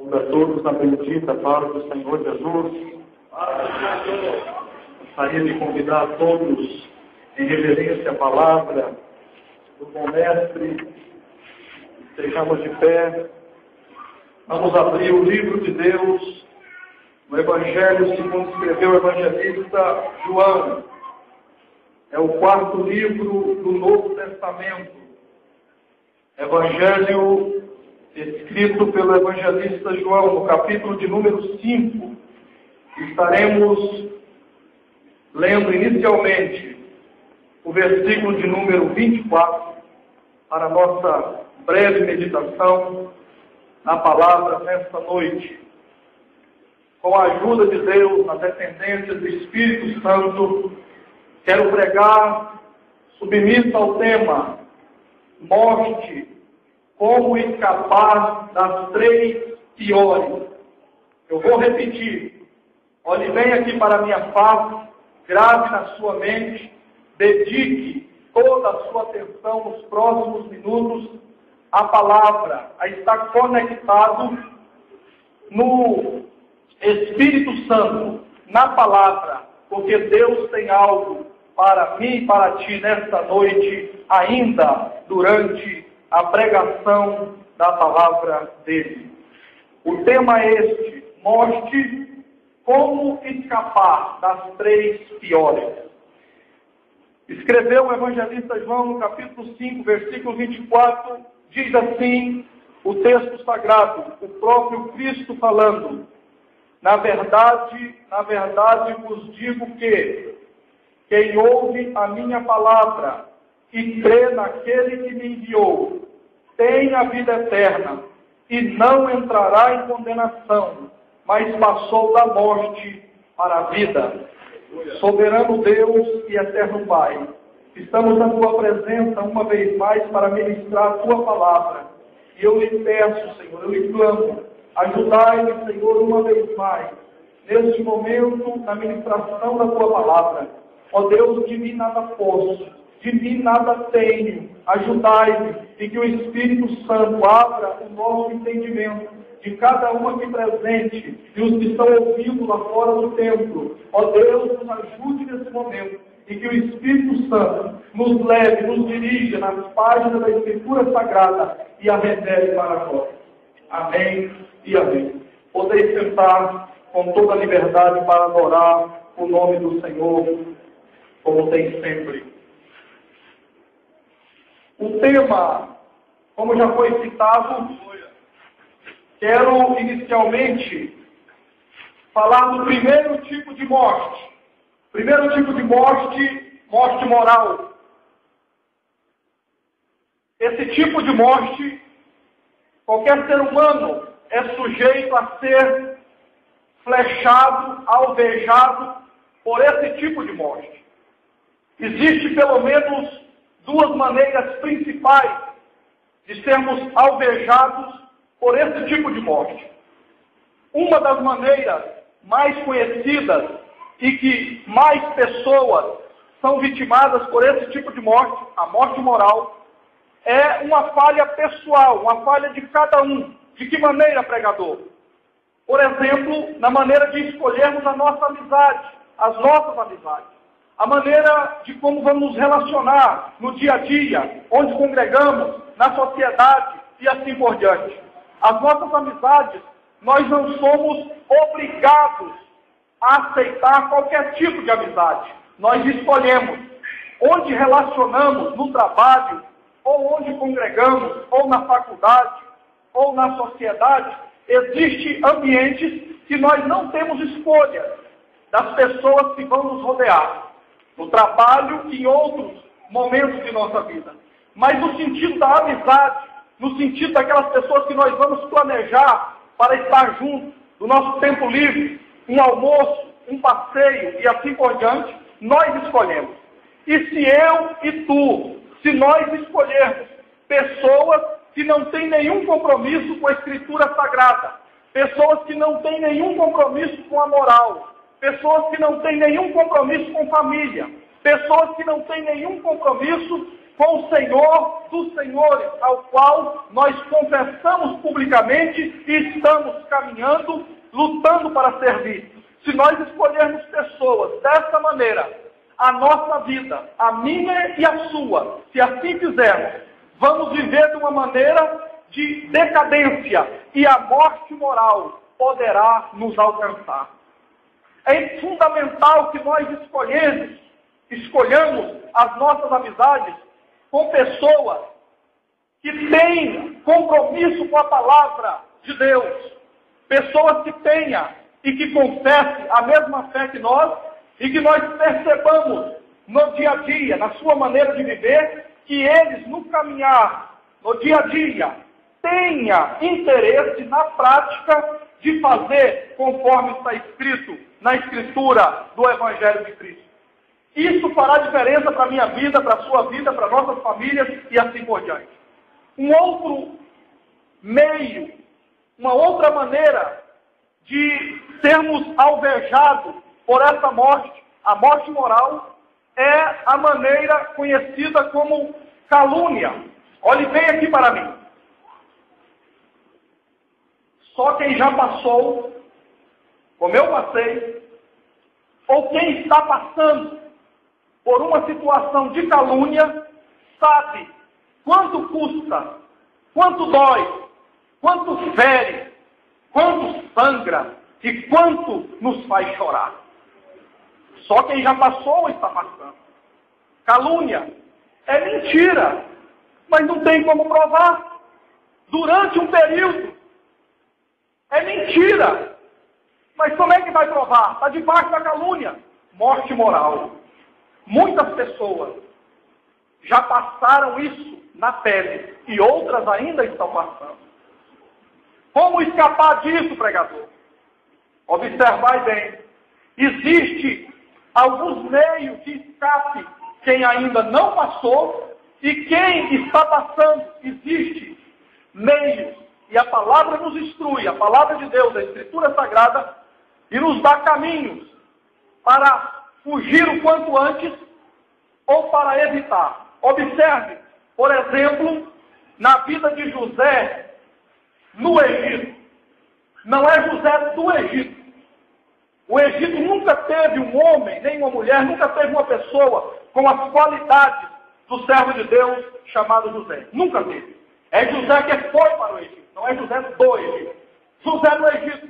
Saúde a todos na bendita paz do Senhor Jesus. Gostaria de convidar a todos em reverência à palavra do bom mestre. Estejamos de pé. Vamos abrir o livro de Deus, no Evangelho segundo escreveu o evangelista João. É o quarto livro do Novo Testamento. Evangelho escrito pelo evangelista João, no capítulo de número 5. Estaremos lendo inicialmente o versículo de número 24 para a nossa breve meditação na palavra nesta noite. Com a ajuda de Deus, na dependência do Espírito Santo, quero pregar submisso ao tema morte, como escapar das três piores. Eu vou repetir. Olhe bem aqui para a minha face, grave na sua mente, dedique toda a sua atenção nos próximos minutos à palavra, a estar conectado no Espírito Santo, na palavra, porque Deus tem algo para mim e para ti nesta noite, ainda durante a pregação da palavra dele. O tema é este: morte, como escapar das três piores. Escreveu o evangelista João no capítulo 5, versículo 24, diz assim o texto sagrado, o próprio Cristo falando: na verdade vos digo que quem ouve a minha palavra e crê naquele que me enviou, tem a vida eterna, e não entrará em condenação, mas passou da morte para a vida. Soberano Deus e eterno Pai, estamos na Tua presença uma vez mais para ministrar a Tua palavra. E eu lhe peço, Senhor, eu lhe clamo, ajudai-me, Senhor, uma vez mais, neste momento, na ministração da Tua palavra. Ó Deus, de mim nada posso, de mim nada tenho. Ajudai-me e que o Espírito Santo abra o nosso entendimento de cada um aqui presente e os que estão ouvindo lá fora do templo. Ó Deus, nos ajude nesse momento e que o Espírito Santo nos leve, nos dirija nas páginas da Escritura Sagrada e a revele para nós. Amém e amém. Podeis sentar com toda a liberdade para adorar o nome do Senhor, como tem sempre. O tema, como já foi citado, quero inicialmente falar do primeiro tipo de morte. Primeiro tipo de morte, morte moral. Esse tipo de morte, qualquer ser humano é sujeito a ser flechado, alvejado por esse tipo de morte. Existe pelo menos duas maneiras principais de sermos alvejados por esse tipo de morte. Uma das maneiras mais conhecidas e que mais pessoas são vitimadas por esse tipo de morte, a morte moral, é uma falha pessoal, uma falha de cada um. De que maneira, pregador? Por exemplo, na maneira de escolhermos a nossa amizade, as nossas amizades. A maneira de como vamos nos relacionar no dia a dia, onde congregamos, na sociedade e assim por diante. As nossas amizades, nós não somos obrigados a aceitar qualquer tipo de amizade. Nós escolhemos onde relacionamos no trabalho, ou onde congregamos, ou na faculdade, ou na sociedade. Existem ambientes que nós não temos escolha das pessoas que vão nos rodear. No trabalho e em outros momentos de nossa vida. Mas no sentido da amizade, no sentido daquelas pessoas que nós vamos planejar para estar juntos, do nosso tempo livre, um almoço, um passeio e assim por diante, nós escolhemos. E se eu e tu, se nós escolhermos pessoas que não têm nenhum compromisso com a Escritura Sagrada, pessoas que não têm nenhum compromisso com a moral, pessoas que não têm nenhum compromisso com família, pessoas que não têm nenhum compromisso com o Senhor dos senhores, ao qual nós confessamos publicamente e estamos caminhando, lutando para servir. Se nós escolhermos pessoas dessa maneira, a nossa vida, a minha e a sua, se assim fizermos, vamos viver de uma maneira de decadência e a morte moral poderá nos alcançar. É fundamental que nós escolhamos as nossas amizades com pessoas que têm compromisso com a palavra de Deus, pessoas que tenham e que confessem a mesma fé que nós e que nós percebamos no dia a dia, na sua maneira de viver, que eles no caminhar, no dia a dia, tenha interesse na prática de fazer conforme está escrito na Escritura do Evangelho de Cristo. Isso fará diferença para a minha vida, para a sua vida, para nossas famílias e assim por diante. Um outro meio, uma outra maneira de sermos alvejados por essa morte, a morte moral, é a maneira conhecida como calúnia. Olhe bem aqui para mim. Só quem já passou, como eu passei, ou quem está passando por uma situação de calúnia, sabe quanto custa, quanto dói, quanto fere, quanto sangra e quanto nos faz chorar. Só quem já passou ou está passando. Calúnia é mentira, mas não tem como provar. Durante um período, é mentira. Mas como é que vai provar? Está debaixo da calúnia. Morte moral. Muitas pessoas já passaram isso na pele e outras ainda estão passando. Como escapar disso, pregador? Observai bem. Existe alguns meios de escape. Quem ainda não passou e quem está passando, existe meios. E a palavra nos instrui, a palavra de Deus, a Escritura Sagrada, e nos dá caminhos para fugir o quanto antes ou para evitar. Observe, por exemplo, na vida de José no Egito. Não é José do Egito. O Egito nunca teve um homem, nem uma mulher, nunca teve uma pessoa com as qualidades do servo de Deus chamado José. Nunca teve. É José que foi para o Egito, não é José do Egito. José do Egito.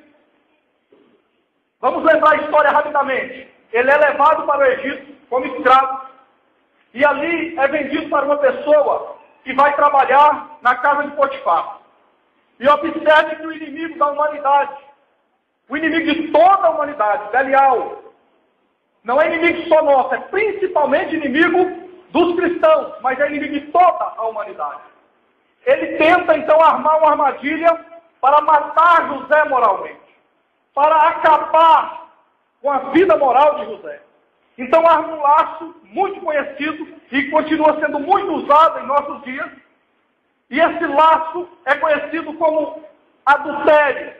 Vamos lembrar a história rapidamente. Ele é levado para o Egito como escravo. E ali é vendido para uma pessoa que vai trabalhar na casa de Potifar. E observe que o inimigo da humanidade, o inimigo de toda a humanidade, Belial, não é inimigo só nosso, é principalmente inimigo dos cristãos, mas é inimigo de toda a humanidade. Ele tenta então armar uma armadilha para matar José moralmente, para acabar com a vida moral de José. Então arma um laço muito conhecido e continua sendo muito usado em nossos dias. E esse laço é conhecido como adultério.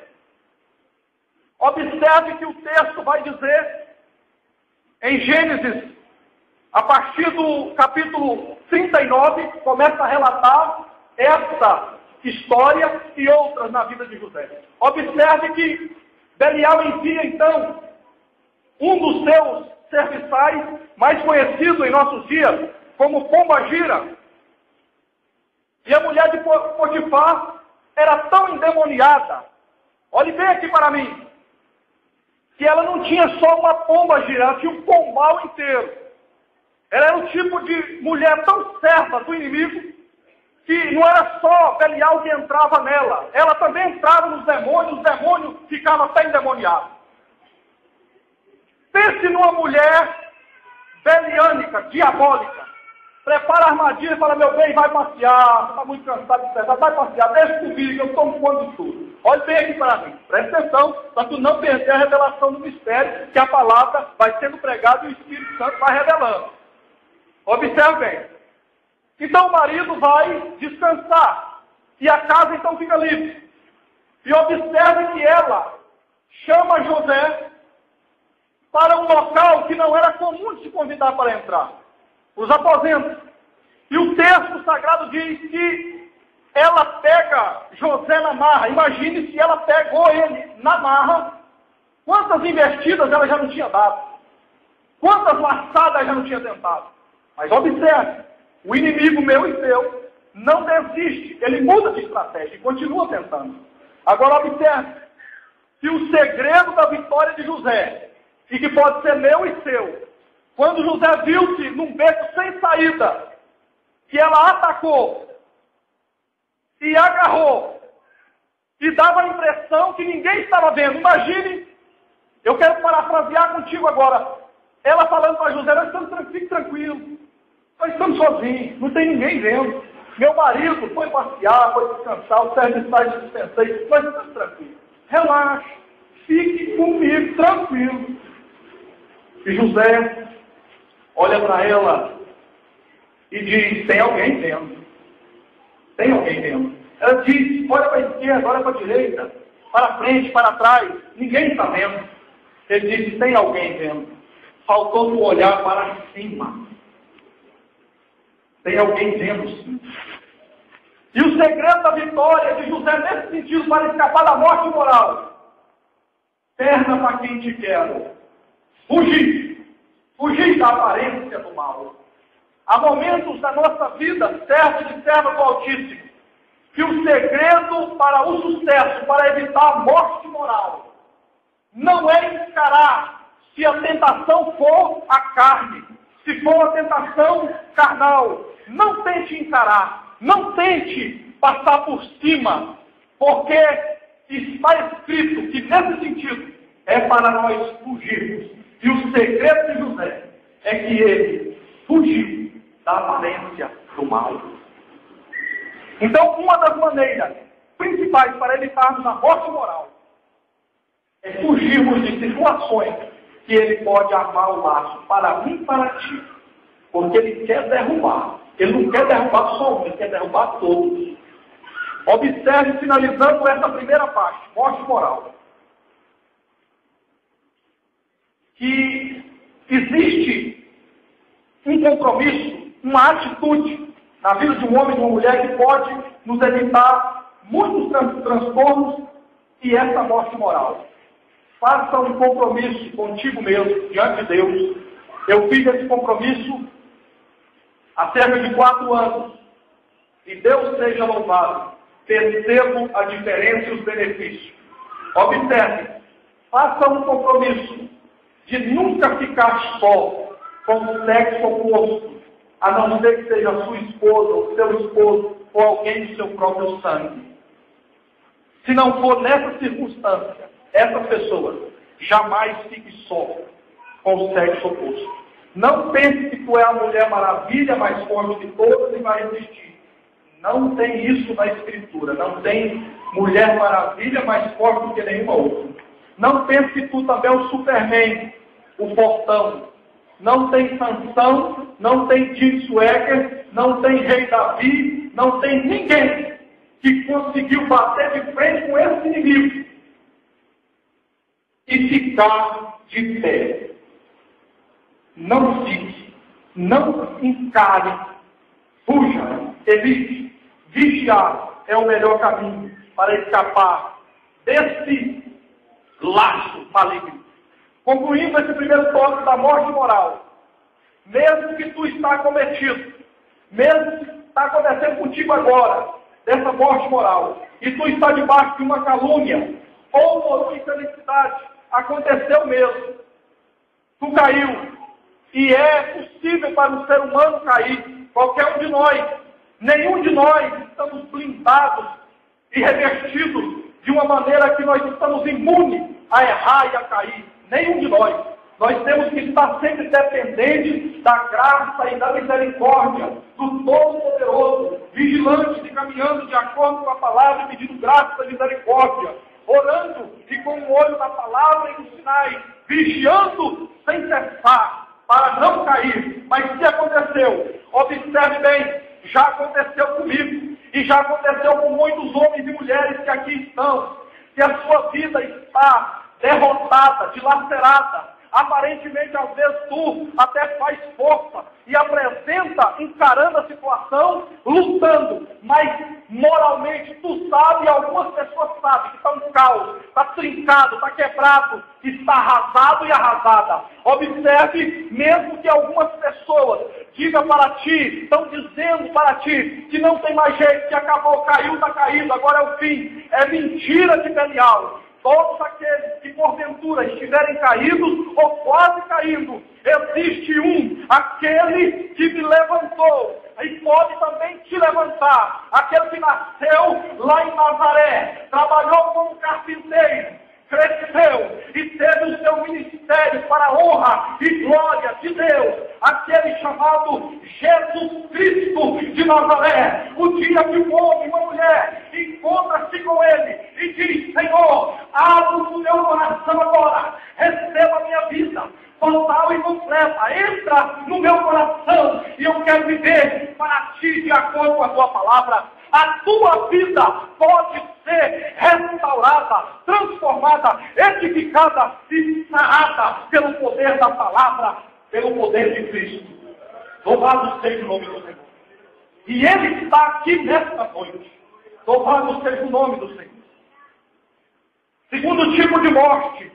Observe que o texto vai dizer, em Gênesis, a partir do capítulo 39, começa a relatar essa história e outras na vida de José. Observe que Belial envia, então, um dos seus serviçais, mais conhecido em nossos dias como Pombagira. E a mulher de Potifar era tão endemoniada, olhe bem aqui para mim, que ela não tinha só uma pomba-gira, ela tinha um pombal inteiro. Ela era um tipo de mulher tão serva do inimigo, que não era só Belial que entrava nela, ela também entrava nos demônios, os demônios ficavam até endemoniados. Pense numa mulher beliânica, diabólica. Prepara a armadilha e fala, meu bem, vai passear, você está muito cansado de pesar, vai passear, deixa comigo, eu tomo conta de tudo. Olhe bem aqui para mim, presta atenção, para tu não perder a revelação do mistério, que a palavra vai sendo pregada e o Espírito Santo vai revelando. Observe bem. Então o marido vai descansar, e a casa então fica livre. E observe que ela chama José para um local que não era comum de se convidar para entrar. Os aposentos. E o texto sagrado diz que ela pega José na marra. Imagine se ela pegou ele na marra, quantas investidas ela já não tinha dado, quantas laçadas ela já não tinha tentado. Mas observe, o inimigo meu e seu não desiste, ele muda de estratégia e continua tentando. Agora observe, se o segredo da vitória de José, e que pode ser meu e seu, quando José viu-se num beco sem saída, que ela atacou, e agarrou, e dava a impressão que ninguém estava vendo. Imagine, eu quero parafrasear contigo agora, ela falando para José: nós estamos tranquilos, nós estamos sozinhos, não tem ninguém vendo. Meu marido foi passear, foi descansar, o servo está de dispensei, nós estamos tranquilos. Relaxa, fique comigo, tranquilo. E José olha para ela e diz: tem alguém vendo. Tem alguém vendo. Ela diz: olha para a esquerda, olha para a direita, para frente, para trás, ninguém está vendo. Ele disse: tem alguém vendo. Faltou tu olhar para cima. Tem alguém vendo, sim. E o segredo da vitória de José nesse sentido, para escapar da morte moral: perna para quem te quero. Fugir. Fugir da aparência do mal. Há momentos da nossa vida, servo e serva do Altíssimo, que o segredo para o sucesso, para evitar a morte moral, não é encarar se a tentação for a carne, se for a tentação carnal. Não tente encarar, não tente passar por cima, porque está escrito que nesse sentido é para nós fugirmos. E o segredo de José é que ele fugiu da aparência do mal. Então, uma das maneiras principais para evitarmos a morte moral é fugirmos de situações que ele pode armar o laço para mim e para ti, porque ele quer derrubar. Ele não quer derrubar só um, ele quer derrubar todos. Observe, finalizando essa primeira parte, morte moral, que existe um compromisso, uma atitude na vida de um homem e de uma mulher que pode nos evitar muitos transtornos e essa morte moral. Faça um compromisso contigo mesmo, diante de Deus. Eu fiz esse compromisso há cerca de 4 anos. E Deus seja louvado. Percebo a diferença e os benefícios. Observe, faça um compromisso de nunca ficar só com o sexo oposto, a não ser que seja a sua esposa, ou seu esposo, ou alguém do seu próprio sangue. Se não for nessa circunstância, essa pessoa jamais fique só com o sexo oposto. Não pense que tu é a mulher maravilha, mais forte de todas e vai resistir. Não tem isso na Escritura. Não tem mulher maravilha mais forte do que nenhuma outra. Não pense que tu também é o Superman, o fortão. Não tem Sansão, não tem Tim Swagger, não tem Rei Davi, não tem ninguém que conseguiu bater de frente com esse inimigo e ficar de pé. Não fique, não encare, fuja, evite. Vigiar é o melhor caminho para escapar desse laço maligno. Concluindo esse primeiro tópico da morte moral, mesmo que tu está cometido, mesmo que está acontecendo contigo agora, dessa morte moral, e tu está debaixo de uma calúnia, ou por uma infelicidade, aconteceu mesmo, tu caiu, e é possível para um ser humano cair, qualquer um de nós, nenhum de nós estamos blindados e revestidos de uma maneira que nós estamos imunes a errar e a cair. Nenhum de nós. Nós temos que estar sempre dependentes da graça e da misericórdia do Todo-Poderoso, vigilantes e caminhando de acordo com a palavra e pedindo graça e misericórdia, orando e com o olho na palavra e nos sinais, vigiando sem cessar para não cair. Mas se aconteceu, observe bem, já aconteceu comigo e já aconteceu com muitos homens e mulheres que aqui estão, que a sua vida está derrotada, dilacerada, Aparentemente, às vezes, tu até faz força e apresenta encarando a situação, lutando. Mas, moralmente, tu sabe, algumas pessoas sabem que está um caos, está trincado, está quebrado, está arrasado e arrasada. Observe, mesmo que algumas pessoas digam para ti, estão dizendo para ti que não tem mais jeito, que acabou, caiu, está caído, agora é o fim. É mentira de Belial. Todos aqueles que porventura estiverem caídos ou quase caindo, existe um, aquele que me levantou e pode também te levantar. Aquele que nasceu lá em Nazaré, trabalhou como carpinteiro, cresceu e teve o seu ministério para a honra e glória de Deus. Aquele chamado Jesus Cristo de Nazaré. O dia que um homem e uma mulher encontra-se com ele e diz: Senhor, abra o meu coração agora, receba a minha vida total e completa, entra no meu coração e eu quero viver para ti de acordo com a tua palavra. A tua vida pode ser restaurada, transformada, edificada e sarada pelo poder da palavra, pelo poder de Cristo. Louvado seja o nome do Senhor. E Ele está aqui nesta noite. Louvado seja o nome do Senhor. Segundo tipo de morte,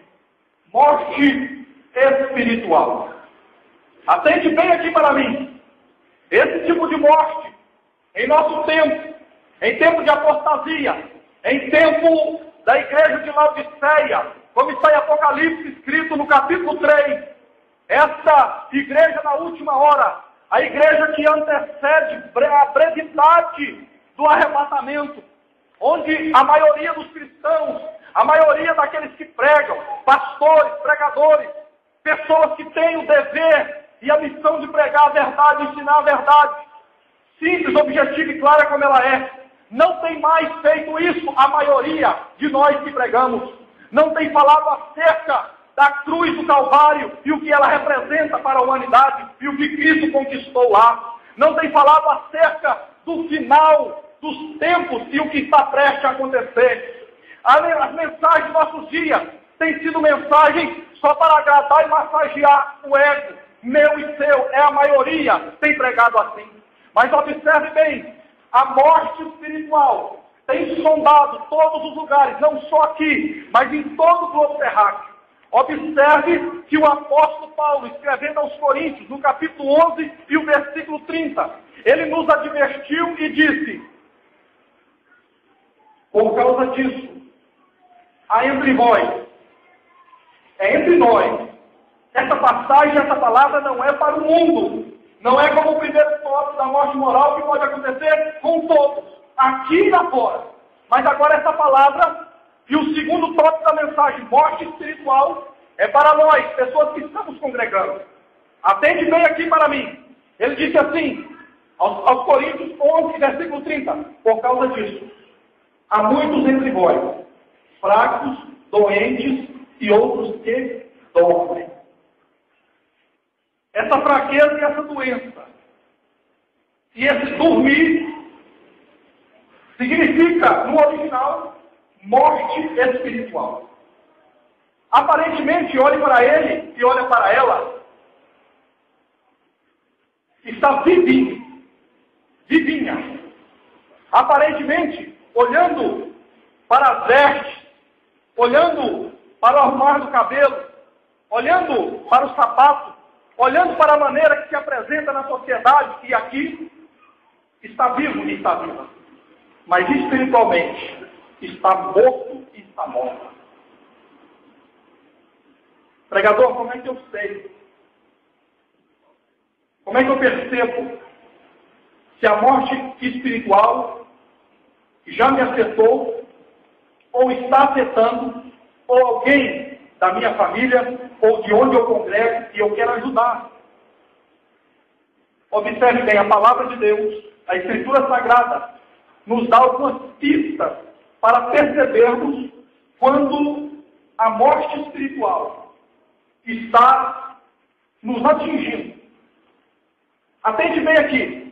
morte espiritual. Atente bem aqui para mim. Esse tipo de morte, em nosso tempo, em tempo de apostasia, em tempo da igreja de Laodiceia, como está em Apocalipse escrito no capítulo 3, essa igreja na última hora, a igreja que antecede a brevidade do arrebatamento, onde a maioria dos cristãos, a maioria daqueles que pregam, pastores, pregadores, pessoas que têm o dever e a missão de pregar a verdade, ensinar a verdade, simples, objetiva e clara como ela é, não tem mais feito isso a maioria de nós que pregamos. Não tem falado acerca da cruz do Calvário e o que ela representa para a humanidade e o que Cristo conquistou lá. Não tem falado acerca do final dos tempos e o que está prestes a acontecer. As mensagens de nossos dias têm sido mensagens só para agradar e massagear o ego, meu e seu. É a maioria tem pregado assim. Mas observe bem, a morte espiritual tem sondado todos os lugares, não só aqui, mas em todo o globo terráqueo. Observe que o apóstolo Paulo, escrevendo aos Coríntios, no capítulo 11 e o versículo 30, ele nos advertiu e disse: por causa disso, há entre vós, é entre nós. Essa passagem, essa palavra não é para o mundo. Não é como o primeiro tópico da morte moral que pode acontecer com todos, aqui e lá fora. Mas agora essa palavra e o segundo tópico da mensagem, morte espiritual, é para nós, pessoas que estamos congregando. Atende bem aqui para mim. Ele disse assim, aos Coríntios 11, versículo 30, por causa disso, há muitos entre vós, fracos, doentes e outros que dormem. Essa fraqueza e essa doença, e esse dormir, significa, no original, morte espiritual. Aparentemente, olhe para ele e olha para ela, está vivinha. Aparentemente, olhando para as vestes, olhando para o arrumar do cabelo, olhando para o sapato, olhando para a maneira que se apresenta na sociedade, e aqui está vivo e está viva. Mas espiritualmente está morto e está morta. Pregador, como é que eu sei? Como é que eu percebo se a morte espiritual já me afetou, ou está afetando, ou alguém da minha família, ou de onde eu congrego, e eu quero ajudar? Observe bem, a palavra de Deus, a Escritura Sagrada, nos dá algumas pistas para percebermos quando a morte espiritual está nos atingindo. Atende bem aqui.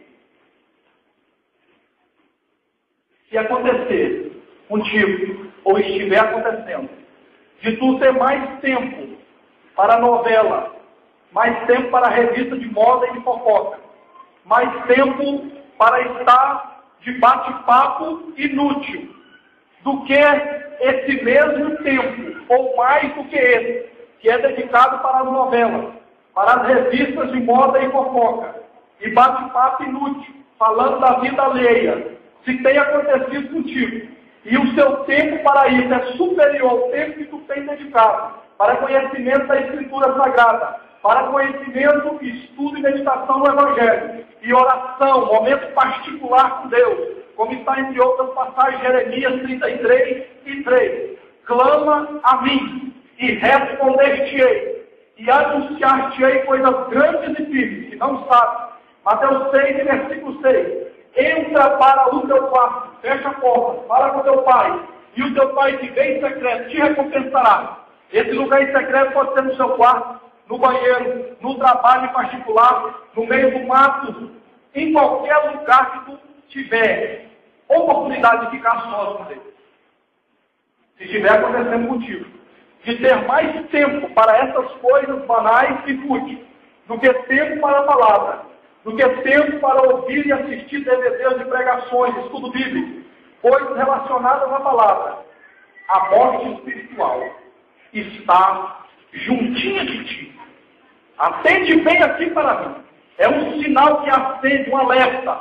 Se acontecer contigo, ou estiver acontecendo, de tu ter mais tempo para novela, mais tempo para revista de moda e de fofoca, mais tempo para estar de bate-papo inútil, do que esse mesmo tempo, ou mais do que esse, que é dedicado para as novelas, para as revistas de moda e fofoca, e bate-papo inútil, falando da vida alheia, se tem acontecido contigo, e o seu tempo para isso é superior ao tempo que tu tem dedicado para conhecimento da Escritura Sagrada, para conhecimento, estudo e meditação no Evangelho, e oração, momento particular com Deus, como está entre outras passagens, Jeremias 33:3. Clama a mim, e responder-te-ei, e anunciar-te-ei coisas grandes e firmes, que não sabes. Mateus 6, versículo 6. Entra para o teu quarto, fecha a porta, fala com teu pai, e o teu pai que vem em secreto te recompensará. Esse lugar em secreto pode ser no seu quarto, no banheiro, no trabalho em particular, no meio do mato, em qualquer lugar que tu tiver oportunidade de ficar só com Deus. Se estiver acontecendo contigo, de ter mais tempo para essas coisas banais e fúteis, do que tempo para a palavra, do que tempo para ouvir e assistir DVDs de pregações, estudo bíblico, coisas relacionadas à palavra, a morte espiritual está juntinha de ti. Atende bem aqui para mim. É um sinal que acende, um alerta.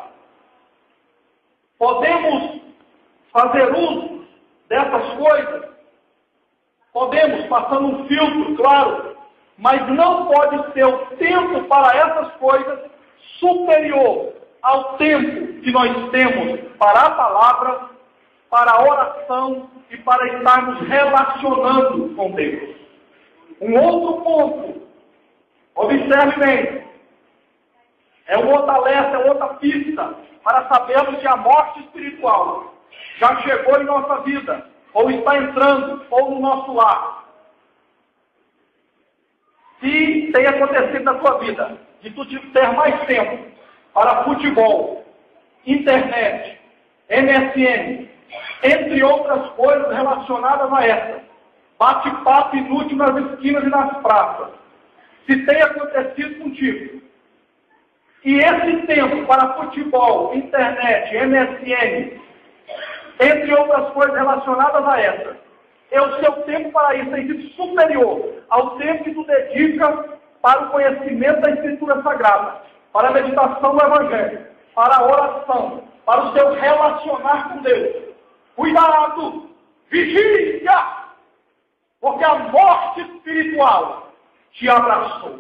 Podemos fazer uso dessas coisas? Podemos, passando um filtro, claro, mas não pode ser o tempo para essas coisas superior ao tempo que nós temos para a palavra, para a oração e para estarmos relacionando com Deus. Um outro ponto, observe bem, é um outro alerta, é outra pista para sabermos que a morte espiritual já chegou em nossa vida, ou está entrando, ou no nosso lar. Se tem acontecido na tua vida, de tu ter mais tempo para futebol, internet, MSN, entre outras coisas relacionadas a essa, bate-papo inútil nas esquinas e nas praças, se tem acontecido contigo, e esse tempo para futebol, internet, MSN, entre outras coisas relacionadas a essa, é o seu tempo para isso tem sido superior ao tempo que tu dedica para o conhecimento da Escritura Sagrada, para a meditação do Evangelho, para a oração, para o seu relacionar com Deus. Cuidado! Vigia! Porque a morte espiritual te abraçou.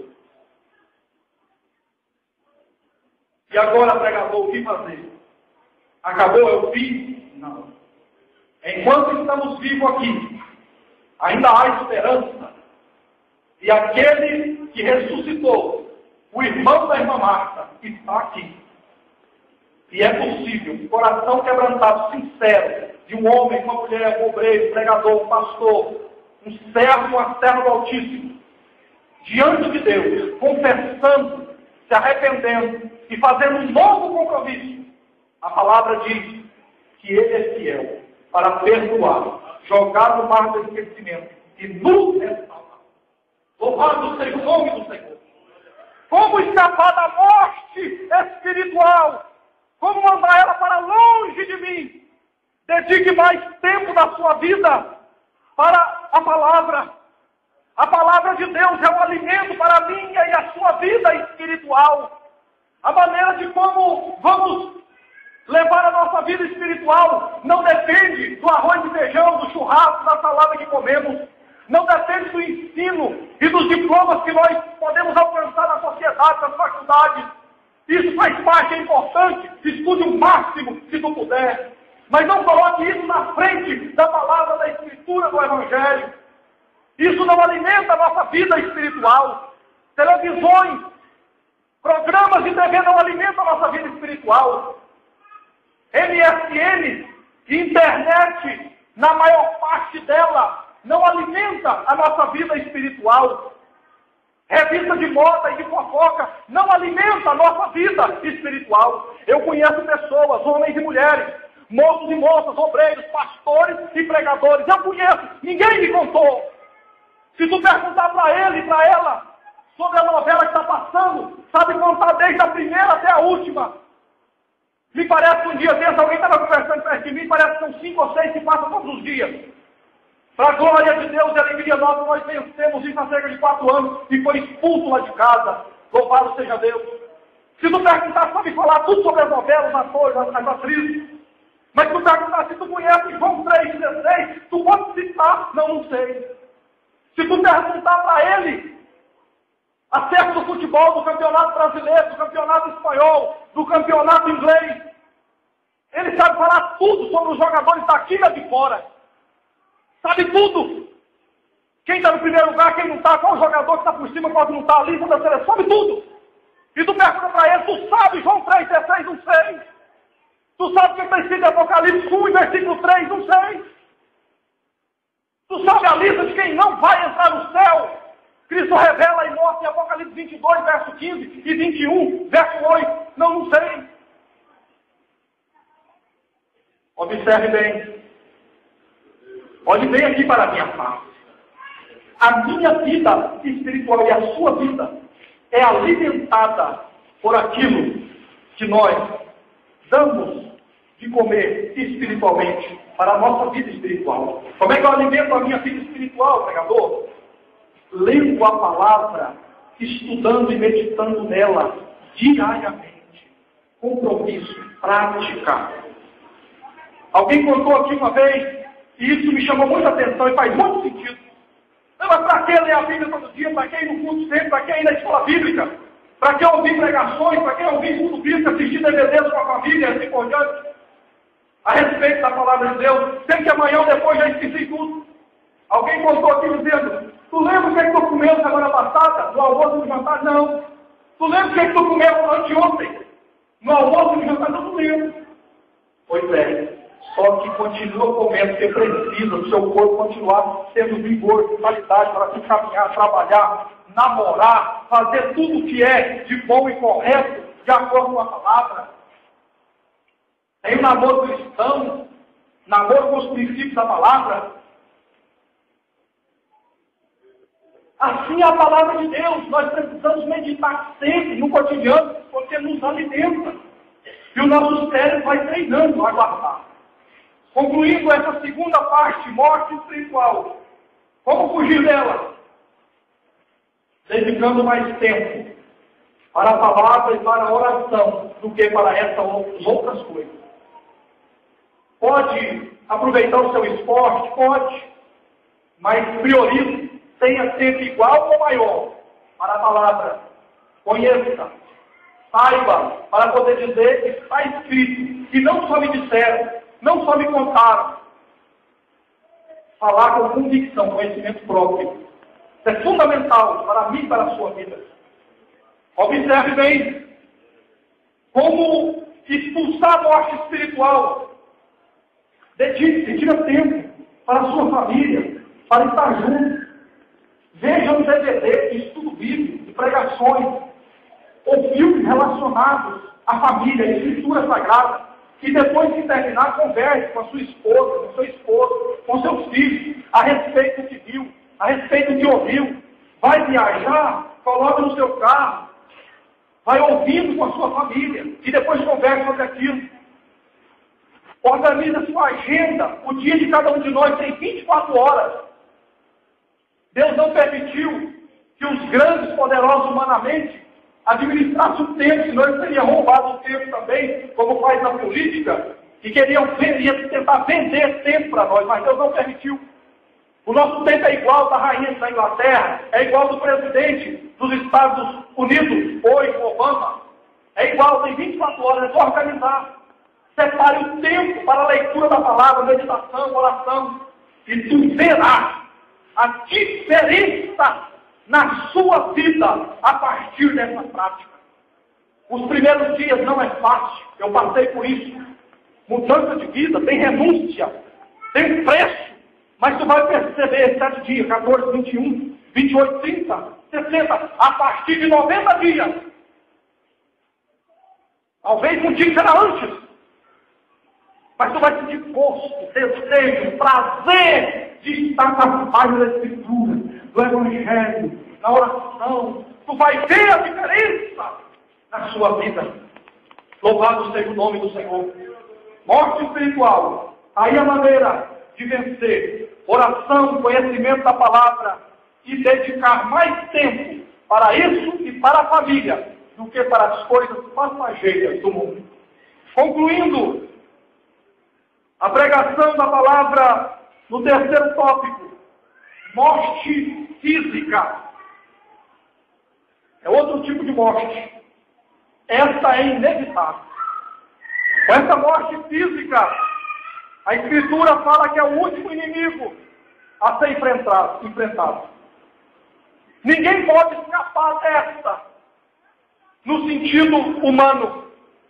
E agora, pregador, o que fazer? Acabou, é o fim? Não. Enquanto estamos vivos aqui, ainda há esperança. E aquele que ressuscitou, o irmão da irmã Marta, está aqui. E é possível, um coração quebrantado, sincero, de um homem, uma mulher, um obreiro, um pregador, um pastor, um servo, uma serva do Altíssimo, diante de Deus, confessando, se arrependendo e fazendo um novo compromisso. A palavra diz que Ele é fiel para perdoar, jogar no mar do esquecimento e nos restaurar. Louvado seja o nome do Senhor. Como escapar da morte espiritual? Como mandar ela para longe de mim? Dedique mais tempo da sua vida para a palavra. A palavra de Deus é um alimento para a minha e a sua vida espiritual. A maneira de como vamos levar a nossa vida espiritual não depende do arroz e feijão, do churrasco, da salada que comemos. Não depende do ensino e dos diplomas que nós podemos alcançar na sociedade, nas faculdades. Isso faz parte, é importante. Estude o máximo que tu puder. Mas não coloque isso na frente da palavra da Escritura do Evangelho. Isso não alimenta a nossa vida espiritual. Televisões, programas de TV não alimentam a nossa vida espiritual. MSN, internet, na maior parte dela, não alimenta a nossa vida espiritual. Revista de moda e de fofoca não alimenta a nossa vida espiritual. Eu conheço pessoas, homens e mulheres, moços e moças, obreiros, pastores e pregadores. Eu conheço, ninguém me contou, Se tu perguntar para ele e para ela sobre a novela que está passando, sabe contar desde a primeira até a última. Me parece que um dia desse alguém estava conversando perto de mim, parece que são 5 ou 6 que passam todos os dias. Para a glória de Deus e alegria nossa, nós vencemos isso há cerca de 4 anos e foi expulso lá de casa. Louvado seja Deus. Se tu perguntar, sabe falar tudo sobre as novelas, os atores, as atrizes. Mas se tu perguntar se tu conhece João 3,16, tu pode citar? Não sei. Se tu perguntar para ele acerca do futebol, do campeonato brasileiro, do campeonato espanhol, do campeonato inglês, ele sabe falar tudo sobre os jogadores daqui e de fora. Sabe tudo. Quem está no primeiro lugar, quem não está, qual jogador que está por cima, qual que não está, a lista da seleção, sabe tudo. E tu pergunta para ele, tu sabe João 3,16, não sei. Tu sabe o que está escrito em Apocalipse 1, versículo 3, não sei. Tu sabe a lista de quem não vai entrar no céu. Cristo revela e mostra em Apocalipse 22, verso 15 e 21, verso 8. Não sei. Observe bem. Olhe bem aqui para a minha face. A minha vida espiritual e a sua vida é alimentada por aquilo que nós damos de comer espiritualmente para a nossa vida espiritual. Como é que eu alimento a minha vida espiritual, pregador? Lendo a palavra, estudando e meditando nela diariamente. Compromisso, prática. Alguém contou aqui uma vez, e isso me chamou muita atenção e faz muito sentido. Não, mas para que ler a Bíblia todo dia? Para que ir no culto sempre? Para que ir na escola bíblica? Para que ouvir pregações? Para que ouvir culto bíblico, assistir DVDs com a família e assim por diante? A respeito da palavra de Deus, sempre que amanhã ou depois já esqueci tudo. Alguém contou aqui dizendo, tu lembra o que é que tu comeu semana passada? No almoço e no jantar? Não. Tu lembra o que é que tu comeu anteontem? No almoço e no jantar? Não lembro. Pois é. Só que continua comendo, porque precisa do seu corpo continuar tendo vigor, vitalidade para se caminhar, trabalhar, namorar, fazer tudo o que é de bom e correto, de acordo com a palavra. Tem um namoro cristão, namoro com os princípios da palavra. Assim é a palavra de Deus. Nós precisamos meditar sempre no cotidiano, porque nos alimenta. E o nosso cérebro vai treinando a guardar. Concluindo essa segunda parte, morte espiritual. Como fugir dela? Dedicando mais tempo para a palavra e para a oração do que para essas outras coisas. Pode aproveitar o seu esporte? Pode. Mas priorize, tenha tempo igual ou maior para a palavra. Conheça, saiba, para poder dizer que está escrito. E não só me disseram, não só me contaram. Falar com convicção, conhecimento próprio. Isso é fundamental para mim e para a sua vida. Observe bem como expulsar a morte espiritual. Dedique-se, tira tempo para a sua família, para estar junto. Veja um DVD de estudo bíblico, de pregações, ou filmes relacionados à família, à escritura sagrada. E depois de terminar, converse com a sua esposa, com seu esposo, com seus filhos, a respeito do que viu, a respeito do que ouviu. Vai viajar, coloque no seu carro, vai ouvindo com a sua família, e depois converse sobre aquilo. Organize a sua agenda. O dia de cada um de nós tem 24 horas. Deus não permitiu que os grandes, poderosos humanamente, administrasse o tempo, senão ele teria roubado o tempo também, como faz na política, que queriam tentar vender tempo para nós, mas Deus não permitiu. O nosso tempo é igual da rainha da Inglaterra, é igual do presidente dos Estados Unidos, hoje, Obama. É igual, tem 24 horas, é só organizar. Separe o tempo para a leitura da palavra, meditação, oração, e tu verás a diferença na sua vida a partir dessa prática. Os primeiros dias não é fácil, eu passei por isso. Mudança de vida, tem renúncia, tem preço, mas tu vai perceber 7 dias, 14, 21, 28, 30, 60, a partir de 90 dias. Talvez um dia será antes. Mas tu vai sentir gosto, desejo, prazer de estar na página da Escritura. no Evangelho, na oração, tu vai ver a diferença na sua vida. Louvado seja o nome do Senhor. Morte espiritual. Aí a maneira de vencer. Oração, conhecimento da palavra e dedicar mais tempo para isso e para a família do que para as coisas passageiras do mundo. Concluindo a pregação da palavra no terceiro tópico, morte física. É outro tipo de morte. Esta é inevitável. Com essa morte física, a Escritura fala que é o último inimigo a ser enfrentado. Ninguém pode escapar desta, no sentido humano.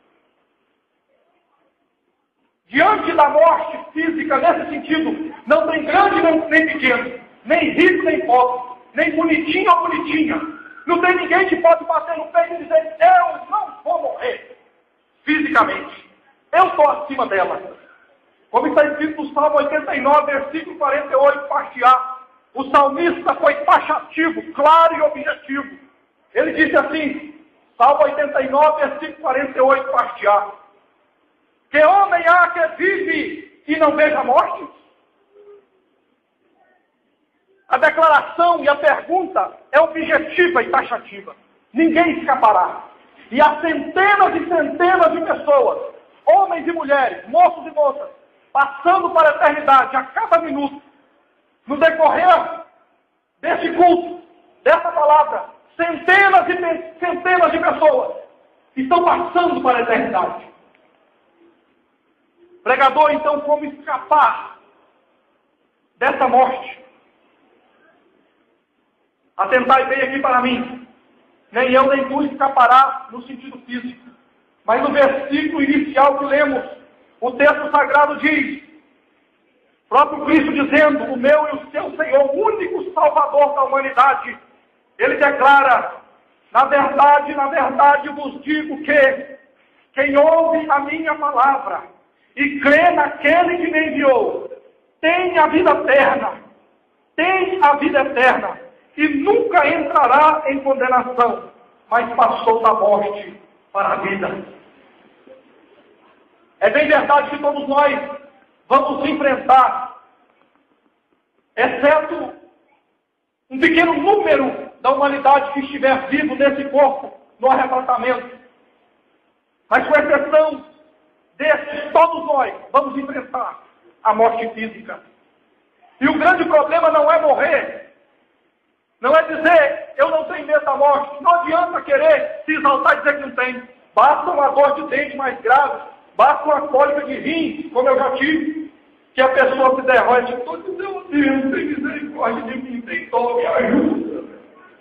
Diante da morte física, nesse sentido, não tem grande nem pequeno, nem rico nem pobre, nem bonitinho ou bonitinha. Não tem ninguém que pode bater no peito e dizer, eu não vou morrer fisicamente. Eu estou acima dela. Como está escrito no Salmo 89, versículo 48, parte A, o salmista foi taxativo, claro e objetivo. Ele disse assim, Salmo 89, versículo 48, parte A, que homem há que vive e não veja a morte? A declaração e a pergunta é objetiva e taxativa. Ninguém escapará. E há centenas e centenas de pessoas, homens e mulheres, moços e moças, passando para a eternidade a cada minuto, no decorrer desse culto, dessa palavra, centenas e centenas de pessoas estão passando para a eternidade. Pregador, então, como escapar dessa morte? Atentai bem aqui para mim. Nem eu nem tu escapará no sentido físico. Mas no versículo inicial que lemos, o texto sagrado diz, próprio Cristo dizendo, o meu e o seu Senhor, o único Salvador da humanidade, ele declara, na verdade vos digo que quem ouve a minha palavra e crê naquele que me enviou, tem a vida eterna, e nunca entrará em condenação, mas passou da morte para a vida. É bem verdade que todos nós vamos enfrentar, exceto um pequeno número da humanidade que estiver vivo nesse corpo, no arrebatamento. Mas com exceção desses, todos nós vamos enfrentar a morte física. E o grande problema não é morrer, não é dizer, eu não tenho medo da morte. Não adianta querer se exaltar e dizer que não tem. Basta uma dor de dente mais grave, basta uma cólica de rim, como eu já tive, que a pessoa se derrota. Estou dizendo, Deus, tem misericórdia de mim, tem dor, me ajuda.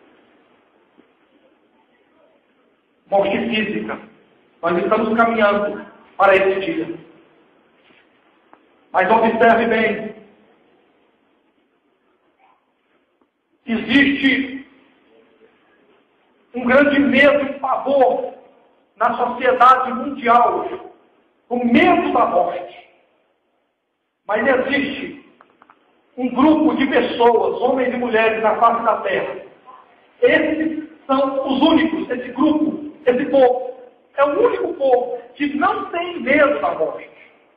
Morte física. Nós estamos caminhando para esse dia. Mas observe bem. Existe um grande medo e pavor na sociedade mundial, o medo da morte. Mas existe um grupo de pessoas, homens e mulheres na face da terra. Esses são os únicos, esse grupo, esse povo. É o único povo que não tem medo da morte.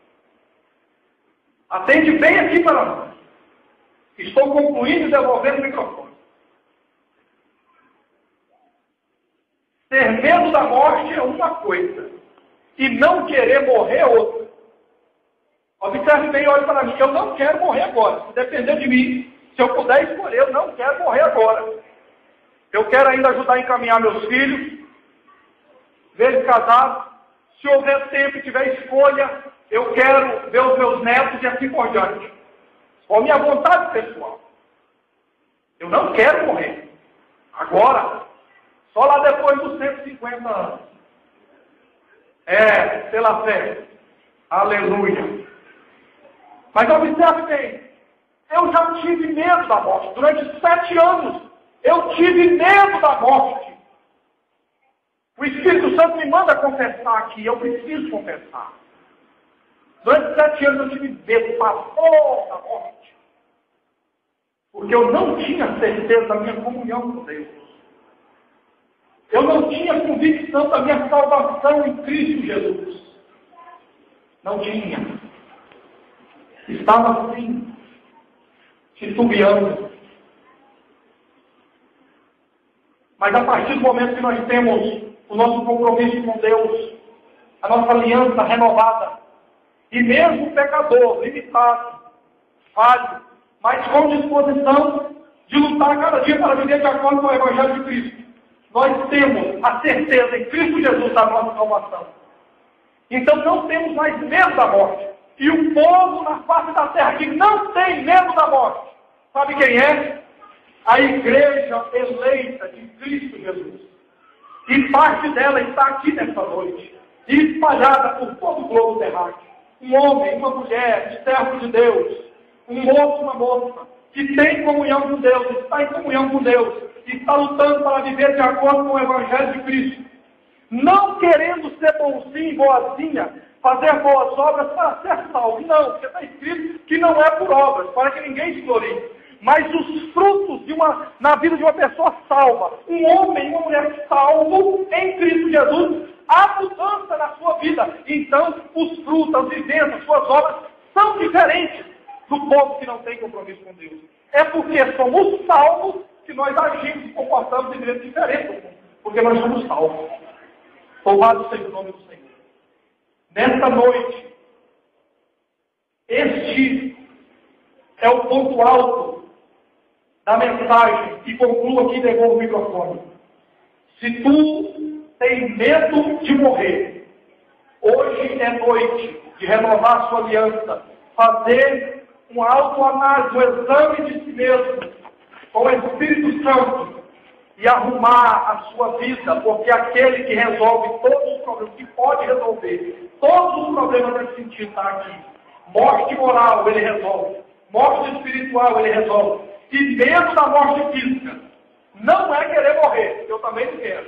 Atende bem aqui para nós. Estou concluindo e devolvendo o microfone. Ter medo da morte é uma coisa. E não querer morrer é outra. Observe bem e olhe para mim. Eu não quero morrer agora. Se depender de mim, se eu puder escolher, eu não quero morrer agora. Eu quero ainda ajudar a encaminhar meus filhos, ver eles casados. Se houver tempo e tiver escolha, eu quero ver os meus netos e assim por diante. Com a minha vontade pessoal. Eu não quero morrer. Agora. Só lá depois dos 150 anos. Pela fé. Aleluia. Mas observe bem. Eu já tive medo da morte. Durante 7 anos, eu tive medo da morte. O Espírito Santo me manda confessar aqui. Eu preciso confessar. Durante 7 anos eu tive medo, pavor da morte. Porque eu não tinha certeza da minha comunhão com Deus. Eu não tinha convicção da minha salvação em Cristo Jesus. Não tinha. Estava assim, titubeando. Mas a partir do momento que nós temos o nosso compromisso com Deus, a nossa aliança renovada, e mesmo o pecador, limitado, falho, mas com disposição de lutar cada dia para viver de acordo com o Evangelho de Cristo, nós temos a certeza em Cristo Jesus da nossa salvação. Então não temos mais medo da morte. E o povo na face da terra que não tem medo da morte, sabe quem é? A igreja eleita de Cristo Jesus. E parte dela está aqui nesta noite, espalhada por todo o globo terráqueo. Um homem, uma mulher, servo de Deus, um moço, uma moça, que tem comunhão com Deus, está em comunhão com Deus, está lutando para viver de acordo com o Evangelho de Cristo. Não querendo ser bonzinho, boazinha, fazer boas obras para ser salvo. Não, porque está escrito que não é por obras, para que ninguém se glorie. Mas os frutos na vida de uma pessoa salva, um homem e uma mulher salvo em Cristo Jesus, há mudança na sua vida. Então, os frutos, as vivências, as suas obras são diferentes do povo que não tem compromisso com Deus. É porque somos salvos que nós agimos e comportamos de maneira diferente, porque nós somos salvos. Louvado seja o nome do Senhor. Nesta noite, este é o ponto alto da mensagem, e concluo aqui e devolvo o microfone. Se tu tem medo de morrer, hoje é noite de renovar a sua aliança, fazer uma autoanálise, um exame de si mesmo, com o Espírito Santo, e arrumar a sua vida, porque aquele que resolve todos os problemas, que pode resolver todos os problemas nesse sentido, está aqui. Morte moral, ele resolve. Morte espiritual, ele resolve. E medo da morte física. Não é querer morrer, eu também não quero.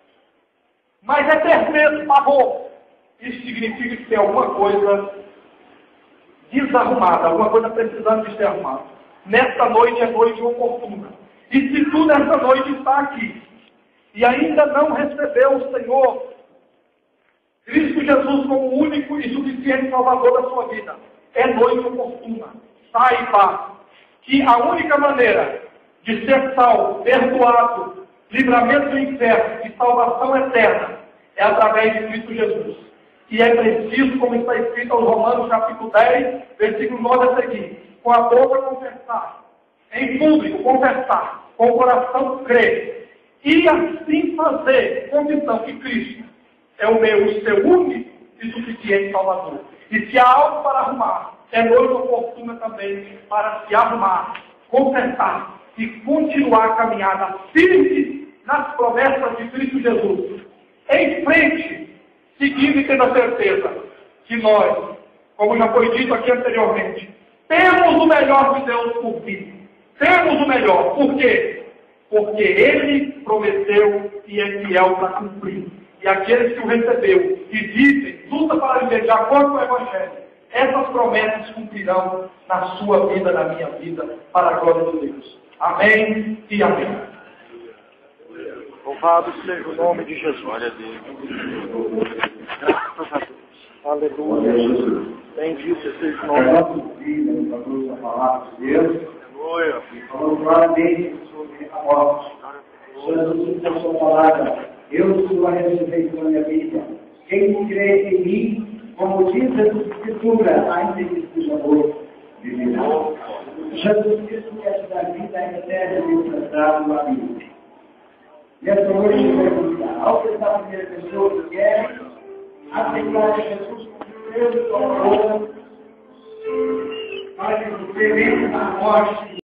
Mas é ter medo, pavor. Isso significa que tem alguma coisa desarrumada, alguma coisa precisando de ser arrumada. Nesta noite é noite oportuna. E se tu nesta noite está aqui, e ainda não recebeu o Senhor, Cristo Jesus como o único e suficiente Salvador da sua vida, é noite oportuna. Saiba que a única maneira de ser salvo, perdoado, livramento do inferno e salvação eterna é através de Cristo Jesus. E é preciso, como está escrito aos Romanos capítulo 10, versículo 9 a seguir, com a boca confessar, em público confessar, com o coração crer, e assim fazer convicção que Cristo é o seu único e suficiente Salvador. E se há algo para arrumar, é noite oportuna também para se arrumar, confessar e continuar a caminhada firme nas promessas de Cristo Jesus. Em frente, seguindo e tendo a certeza que nós, como já foi dito aqui anteriormente, temos o melhor de Deus por vir. Temos o melhor. Por quê? Porque Ele prometeu e é fiel para cumprir. E aqueles que o recebeu e vivem, luta para viver de acordo com o Evangelho, essas promessas cumprirão na sua vida, na minha vida, para a glória de Deus. Amém e amém. Louvado seja o nome de Jesus. Glória a Deus. Graças a Deus. Aleluia. Bendito seja o nome de Deus. A palavra de Deus. Aleluia. Falamos claramente sobre a morte. Jesus, na sua palavra, eu sou a ressurreição e a vida. Quem crê em mim, como diz a Escritura, ainda que seja morto, viverá. Jesus Cristo quer te dar vida eterna e tratado a vida. Nessa noite eu vou perguntar, ao pensar a primeira pessoa que quer aceitar Jesus como Deus e Salvador, para que você vença a morte